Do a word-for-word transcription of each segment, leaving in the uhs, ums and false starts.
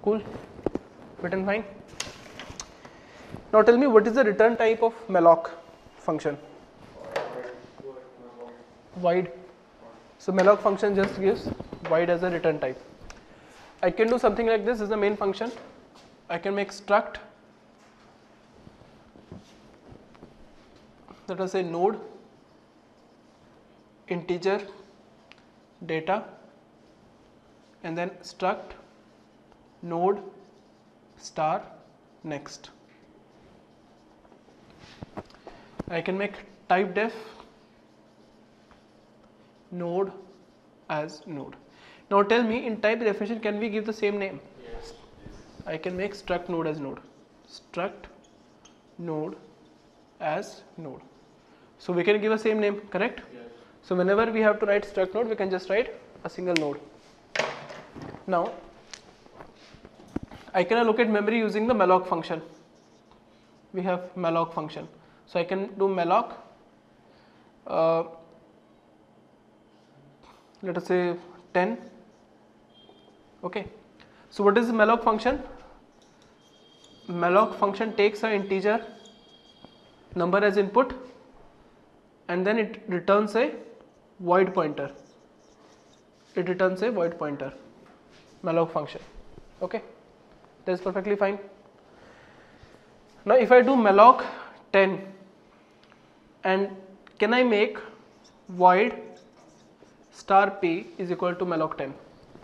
Cool, fit and fine. Now tell me, what is the return type of malloc function? Void. So malloc function just gives void as a return type. I can do something like this. This is the main function. I can make struct, let us say node, integer, data, and then struct node star next. I can make type def node as node. Now tell me, in type definition, can we give the same name? Yes. I can make struct node as node, struct node as node. So we can give a same name, correct? Yes. So whenever we have to write struct node, we can just write a single node. Now I can allocate memory using the malloc function. We have malloc function. So I can do malloc, uh, let us say ten. Okay. So what is the malloc function? Malloc function takes an integer number as input and then it returns a void pointer. It returns a void pointer. Malloc function. Okay. That is perfectly fine. Now if I do malloc ten, and can I make void star p is equal to malloc ten?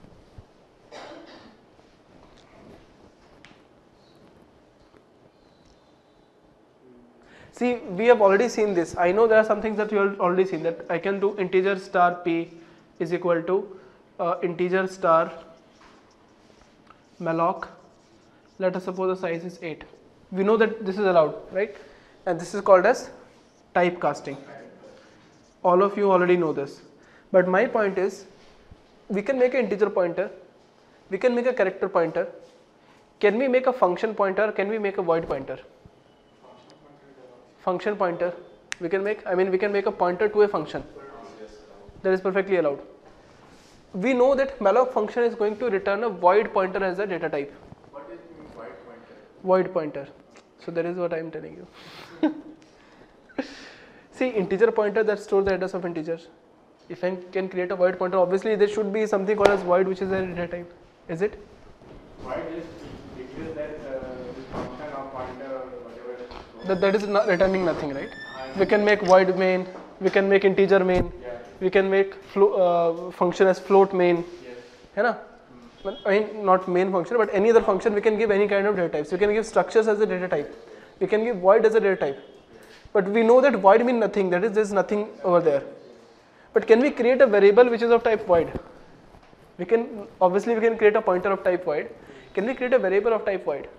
See, we have already seen this. I know there are some things that you have already seen, that I can do integer star p is equal to uh, integer star malloc. Let us suppose the size is eight. We know that this is allowed, right? And this is called as typecasting. All of you already know this. But my point is, we can make an integer pointer, we can make a character pointer. Can we make a function pointer? Can we make a void pointer? Function pointer. We can make, I mean, we can make a pointer to a function. That is perfectly allowed. We know that malloc function is going to return a void pointer as a data type. What is void pointer? Void pointer. So that is what I am telling you. See, integer pointer that stores the address of integers. If I can create a void pointer, obviously there should be something called as void, which is a data type. Is it? Void is declares that uh, this function or pointer or whatever it is. That, that is not returning nothing, right? We can make void main, we can make integer main, Yeah. we can make flo uh, function as float main. Yes. है ना? But, I mean, not main function, but any other function we can give any kind of data types. We can give structures as a data type. We can give void as a data type. But we know that void means nothing, that is, there is nothing over there. But can we create a variable which is of type void? We can, obviously we can create a pointer of type void. Can we create a variable of type void?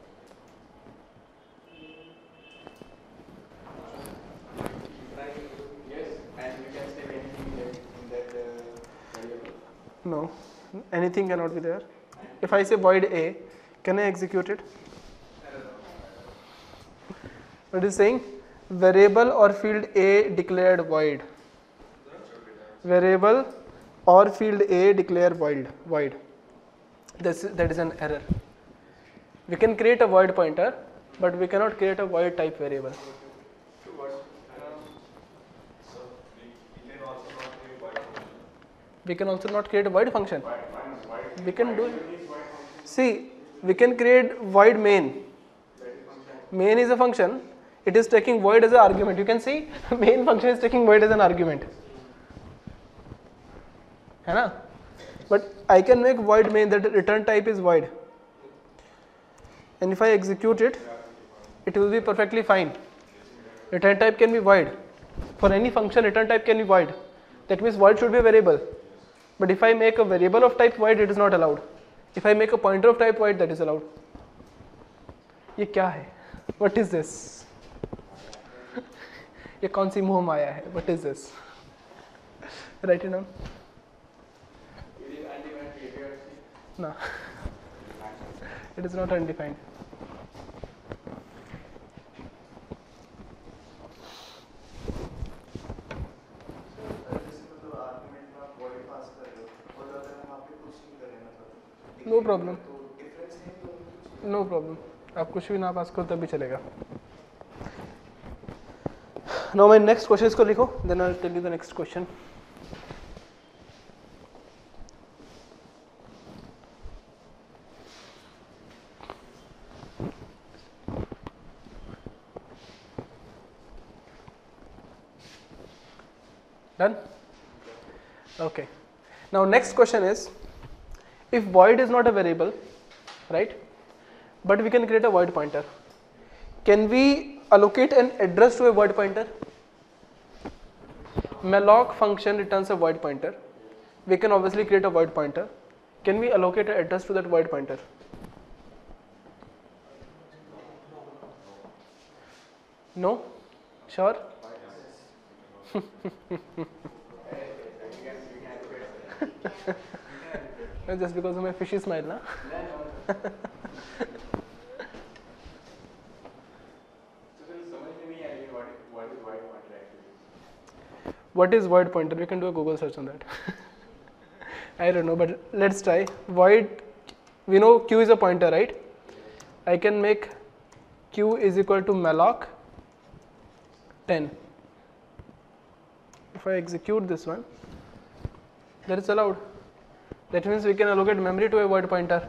Yes, and we can save anything that in that uh, variable. No, anything cannot be there. If I say void A, can I execute it? What is saying? Variable or field A declared void. Variable or field A declare void. Void. This that is an error. We can create a void pointer, but we cannot create a void type variable. So what? Um, so we, we can also not create void function. We can also not create a void function. Void, void, void. We can do it. Void is void function. See, we can create void main. That is function. Main is a function. It is taking void as an argument. You can see main function is taking void as an argument. है ना? But I can make void main that return type is void. And if I execute it, it will be perfectly fine. Return type can be void. For any function, return type can be void. That means void should be a variable. But if I make a variable of type void, it is not allowed. If I make a pointer of type void, that is allowed. ये क्या है? What is this? ये कौन सी मुंह माया है? What is this? Write it down. It is undefined behavior. No. It is not undefined. No problem. No problem, आप कुछ भी ना पास करो तब भी चलेगा. नाउ माय नेक्स्ट क्वेश्चन, इसको लिखो, then I will tell you the next question. Done? Okay. Now next question is, if void is not a variable, right, but we can create a void pointer, can we allocate an address to a void pointer? Malloc function returns a void pointer. We can obviously create a void pointer. Can we allocate an address to that void pointer? No? Sure? Just because of my fishy smile, na? What is void pointer? We can do a Google search on that. I don't know, but let's try. Void, we know Q is a pointer, right? I can make Q is equal to malloc ten. If I execute this one, that is allowed. That means we can allocate memory to a void pointer.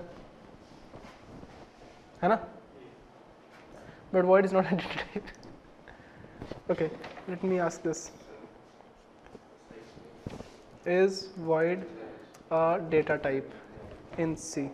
है ना? But void is not a data type. Okay, let me ask this. Is void a data type in C?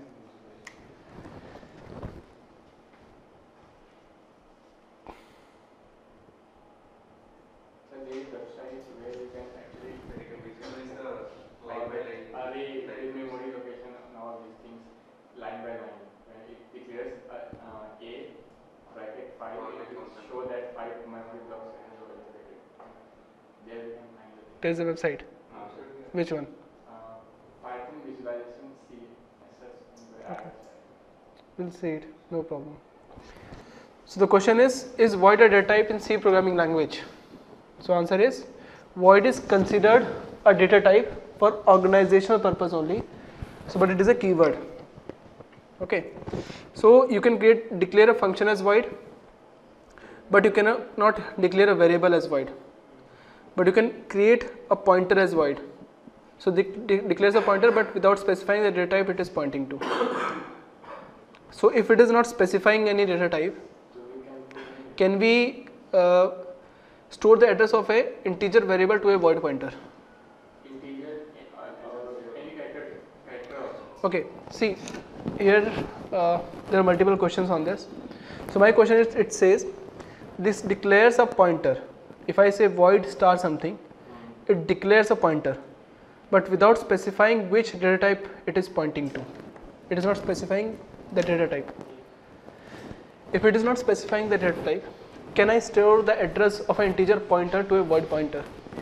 There is a website. Uh, Which one? uh, Python visualization C S S. Okay. We'll see it. No problem. So the question is: is void a data type in C programming language? So answer is: void is considered a data type for organizational purpose only. So, but it is a keyword. Okay. So you can create declare a function as void, but you cannot not declare a variable as void. But you can create a pointer as void. So de de declares a pointer, but without specifying the data type it is pointing to. So if it is not specifying any data type, can we uh, store the address of a integer variable to a void pointer? Integer, uh, any character, character. Okay. See here, uh, there are multiple questions on this. So my question is, it says this declares a pointer. If I say void star something, it declares a pointer, but without specifying which data type it is pointing to. It is not specifying the data type. If it is not specifying the data type, can I store the address of an integer pointer to a void pointer?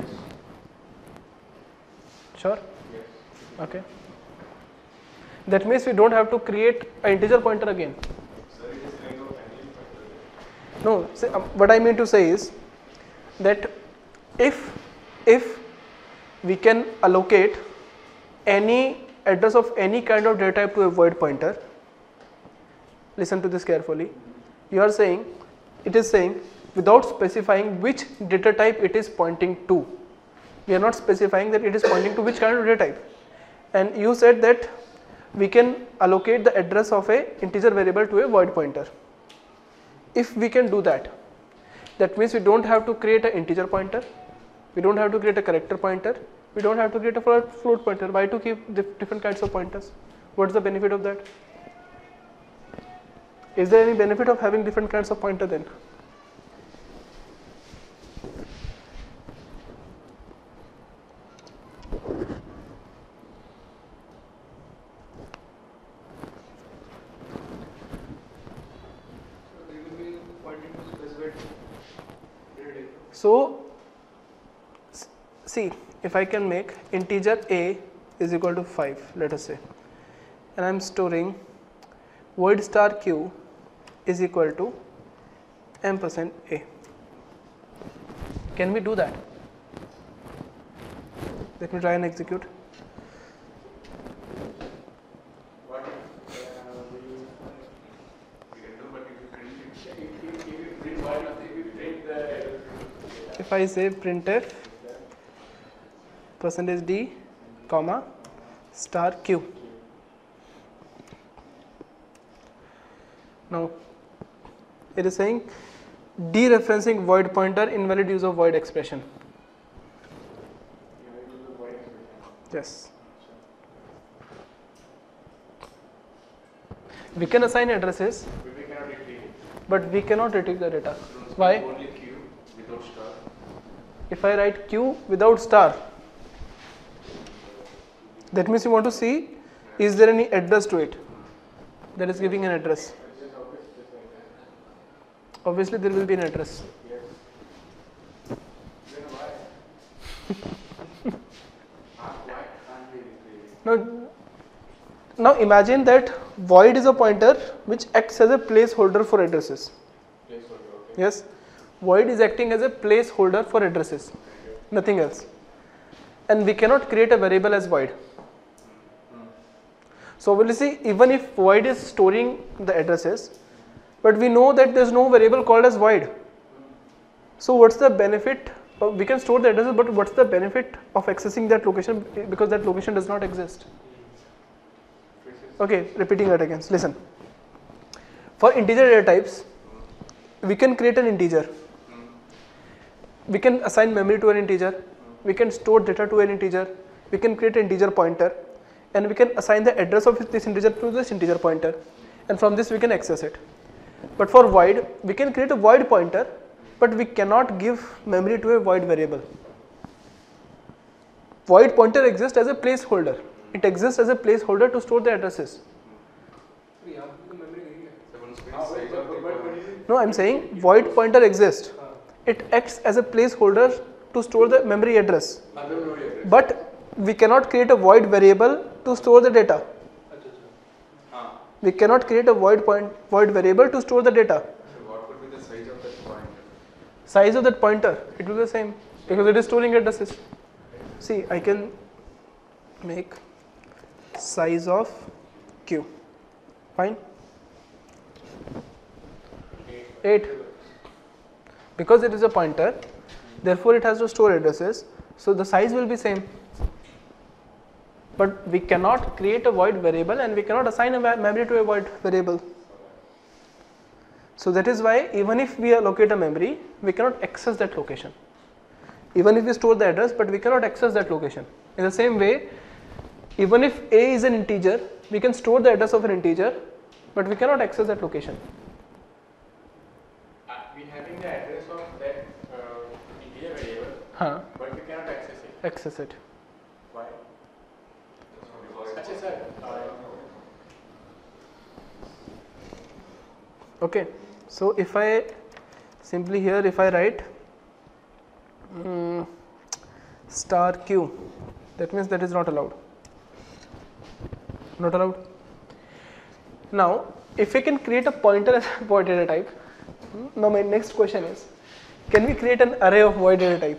Sure? Yes. Okay. That means we don't have to create an integer pointer again. So it is kind of handling pointer. No, see, um, what I mean to say is that if if we can allocate any address of any kind of data type to a void pointer, listen to this carefully. You are saying, it is saying without specifying which data type it is pointing to. We are not specifying that it is pointing to which kind of data type. And you said that we can allocate the address of a integer variable to a void pointer. If we can do that, that means we don't have to create an integer pointer, we don't have to create a character pointer, we don't have to create a float pointer. Why to keep different kinds of pointers? What is the benefit of that? Is there any benefit of having different kinds of pointer then? So, see, if I can make integer a is equal to five, let us say, and I am storing void star q is equal to ampersand a. Can we do that? Let me try and execute. What if uh, we if I say printf percentage d comma star q. Now it is saying dereferencing void pointer, invalid use of void expression. Yes. We can assign addresses, But we cannot retrieve it. but we cannot retrieve the data. So Why? Only Q without star. If I write q without star, that means you want to see is there any address to it that is giving an address. Obviously there will be an address. Now, now imagine that void is a pointer which acts as a placeholder for addresses. Placeholder, okay. Yes, void is acting as a placeholder for addresses, nothing else. And we cannot create a variable as void. So obviously even if void is storing the addresses, but we know that there is no variable called as void. So what's the benefit? Uh, we can store the addresses, but what's the benefit of accessing that location, because that location does not exist? Okay, repeating that again. Listen. For integer data types, we can create an integer. We can assign memory to an integer. We can store data to an integer. We can create an integer pointer, and we can assign the address of this integer to this integer pointer, and from this we can access it. But for void, we can create a void pointer, but we cannot give memory to a void variable. Void pointer exists as a placeholder. It exists as a placeholder to store the addresses. No, I am saying void pointer exists. It acts as a placeholder to store the memory address. But we cannot create a void variable to store the data. We cannot create a void point void variable to store the data. So what would be the size of that pointer? Size of that pointer, it will be the same because it is storing addresses. See, I can make size of q. Fine. eight. Because it is a pointer, therefore it has to store addresses. So the size will be same. But we cannot create a void variable, and we cannot assign a memory to a void variable. So that is why even if we allocate a memory, we cannot access that location. Even if we store the address, but we cannot access that location. In the same way, even if a is an integer, we can store the address of an integer, but we cannot access that location. Uh, we having the address of that uh, integer variable, Huh. but we cannot access it. Access it. Why? Achha, sir. Uh, Okay. So if I simply here, if I write um, star q, that means that is not allowed. Not allowed. Now, if we can create a pointer as a void data type, now my next question is, can we create an array of void data type?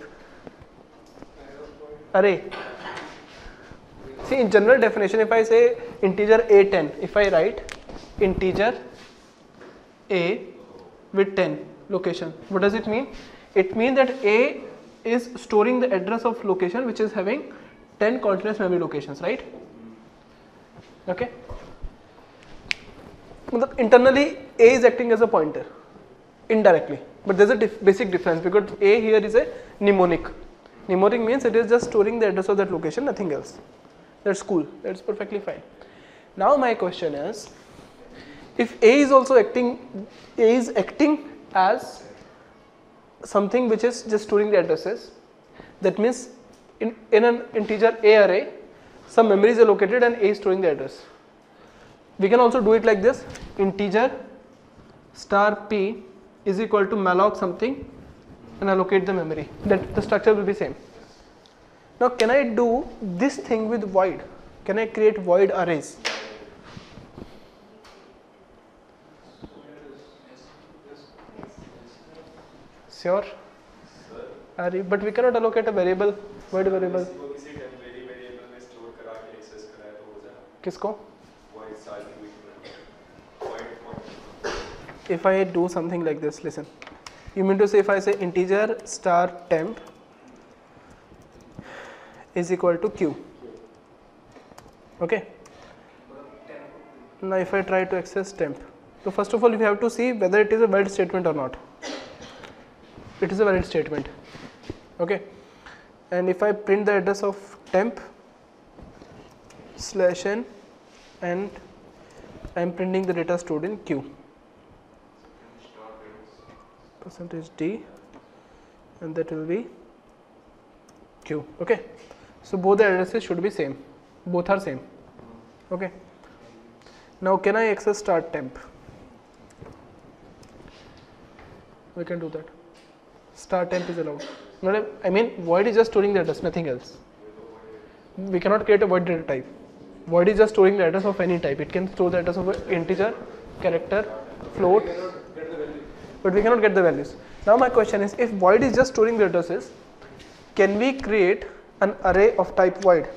Array. See, in general definition, if I say integer a ten, if I write integer a with ten location, what does it mean? It means that a is storing the address of location which is having ten continuous memory locations, right? Okay. Internally, a is acting as a pointer indirectly, but there is a dif basic difference because a here is a mnemonic. Mnemonic means it is just storing the address of that location, nothing else. That's cool. That's perfectly fine. Now my question is, if a is also acting, a is acting as something which is just storing the addresses, that means in, in an integer a array, some memory is allocated and a is storing the address. We can also do it like this: integer star p is equal to malloc something and allocate the memory. That the structure will be same. Now can I do this thing with void? Can I create void arrays? Sure. Array, but we cannot allocate a variable, void variable. किसी temporary variable में store करा के access कराया तो हो जाए. किसको? Void style void point. If I do something like this, listen. You mean to say if I say integer star temp is equal to q. Okay. Now if I try to access temp, so first of all you have to see whether it is a valid statement or not. It is a valid statement. Okay. And if I print the address of temp slash n, and I am printing the data stored in q, percentage d, and that will be q. Okay. So both the addresses should be same, both are same. Okay. Now can I access start temp? We can do that. Start temp is allowed. Not a, I mean void is just storing the address, nothing else. We cannot create a void data type. Void is just storing the address of any type. It can store the address of an integer, character, float, but we cannot get the values. Now my question is, if void is just storing the addresses, can we create an array of type void?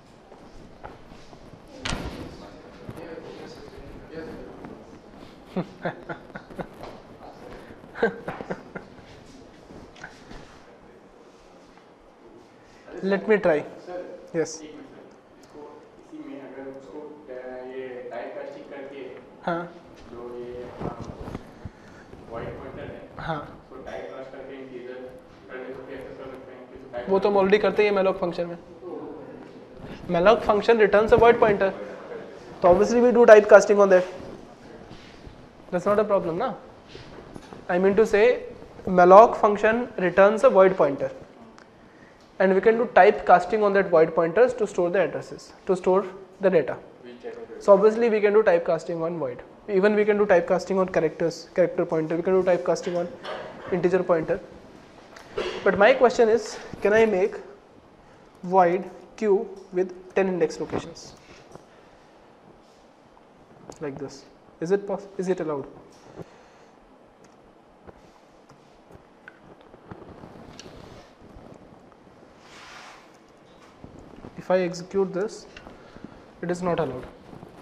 Let me try. Yes. हाँ हाँ वो तो हम already करते हैं malloc function में. malloc function returns a void pointer, तो obviously we do type casting on that. That's not a problem, na? I mean to say malloc function returns a void pointer, and we can do type casting on that void pointers to store the addresses, to store the data. So obviously we can do type casting on void. Even we can do type casting on characters, character pointer. We can do type casting on integer pointer. But my question is, can I make void q with ten index locations like this? Is it possible? Is it allowed? If I execute this, it is not allowed.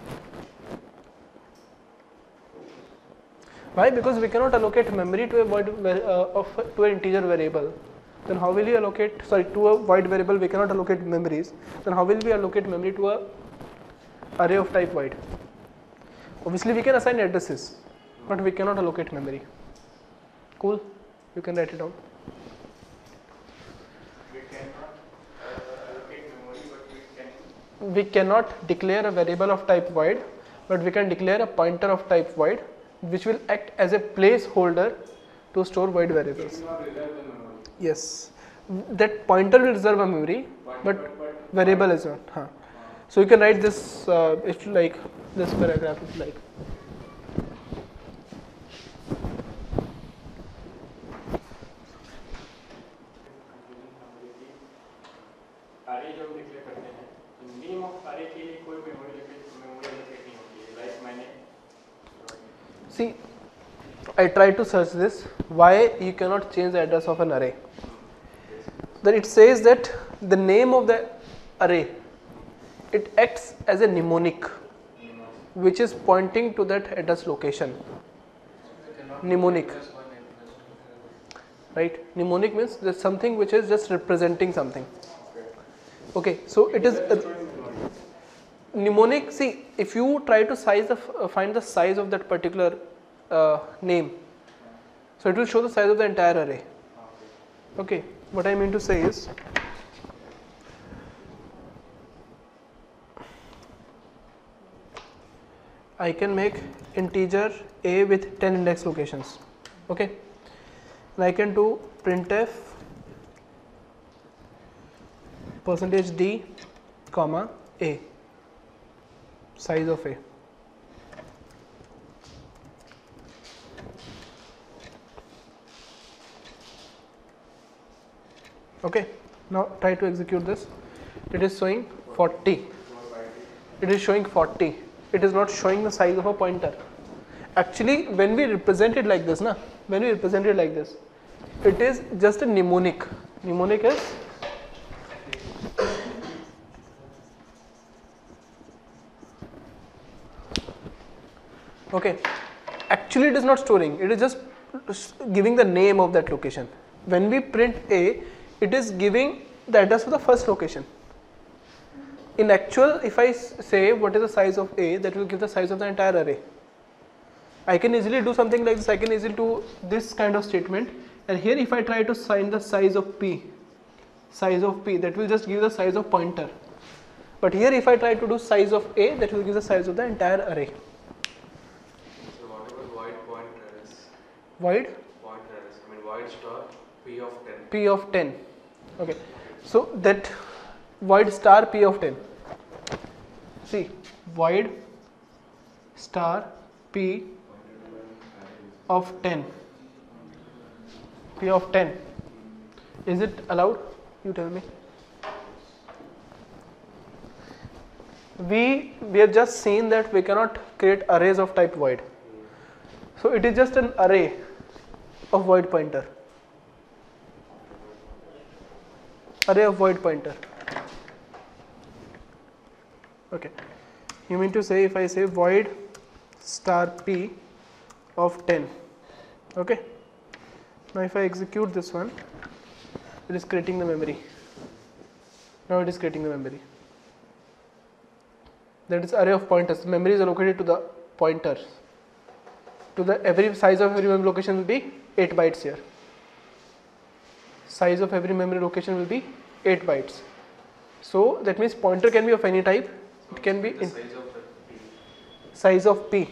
Why? Because we cannot allocate memory to a void uh, of to an integer variable. Then how will we allocate? Sorry, to a void variable we cannot allocate memories. Then how will we allocate memory to a array of type void? Obviously we can assign addresses, but we cannot allocate memory. Cool? You can write it down. We cannot uh, allocate memory, but we can. We cannot declare a variable of type void, but we can declare a pointer of type void, which will act as a placeholder to store void variables. It will not reserve the memory. Yes, that pointer will reserve a memory, But, but, but, but variable is not. Huh. So you can write this uh, if you like, this paragraph if you like. array जो हम declare करते हैं, name of array के लिए कोई memory memory allocate नहीं होती है. लाइक मैंने See, I tried to search this. Why you cannot change the address of an array? Then it says that the name of the array, it acts as a mnemonic, which is pointing to that address location. Mnemonic, right? Mnemonic means there's something which is just representing something. Okay, so it is uh, mnemonic. See, if you try to size the uh, find the size of that particular uh, name, so it will show the size of the entire array. Okay, what I mean to say is, I can make integer a with ten index locations. Okay, and I can do printf percentage d comma a, size of a. Okay, now try to execute this. It is showing forty. It is showing forty. It is not showing the size of a pointer. Actually, when we represent it like this, na, when we represent it like this, it is just a mnemonic. Mnemonic is okay. Actually, it is not storing. It is just giving the name of that location. When we print A, it is giving the address for the first location. In actual, if I say what is the size of A, that will give the size of the entire array. I can easily do something like this. I can easily do this kind of statement, and here if I try to find the size of P, size of P, that will just give the size of pointer. But here if I try to do size of A, that will give the size of the entire array. So what about void pointer is? Void? Pointer is, I mean void star P of ten. P of ten. Okay. So that void star P of ten. See, void star P of ten. P of ten. Is it allowed? You tell me. We we have just seen that we cannot create arrays of type void. So it is just an array of void pointer. Array of void pointer. Okay. You mean to say if I say void star P of ten. Okay. Now if I execute this one, it is creating the memory. Now it is creating the memory. That is array of pointers. Memory is allocated to the pointers. To the every size of every memory location will be eight bytes here. Size of every memory location will be eight bytes. So that means pointer can be of any type. So it can be the in size of the P. Size of P.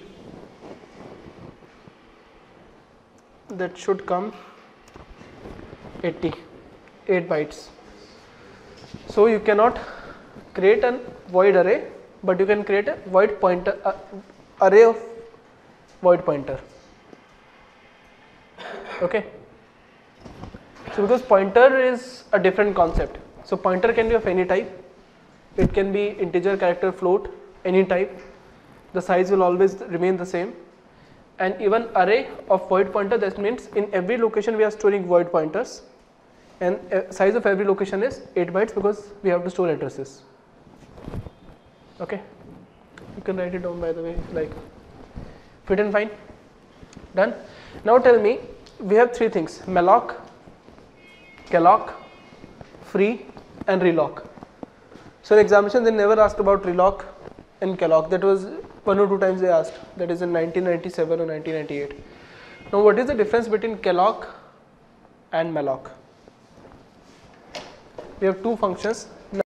That should come eighty, eight bytes. So you cannot create a void array, but you can create a void pointer uh, array of void pointer. Okay. So because pointer is a different concept. So pointer can be of any type. It can be integer, character, float, any type. The size will always remain the same. And even array of void pointer, that means in every location we are storing void pointers, and uh, size of every location is eight bytes because we have to store addresses. Okay. You can write it down by the way, like fit and fine. Done. Now tell me, we have three things: malloc, calloc, free, and reloc. So in examination they never asked about reloc and calloc. That was one or two times they asked. That is in nineteen ninety-seven or nineteen ninety-eight. Now what is the difference between calloc and malloc? We have two functions,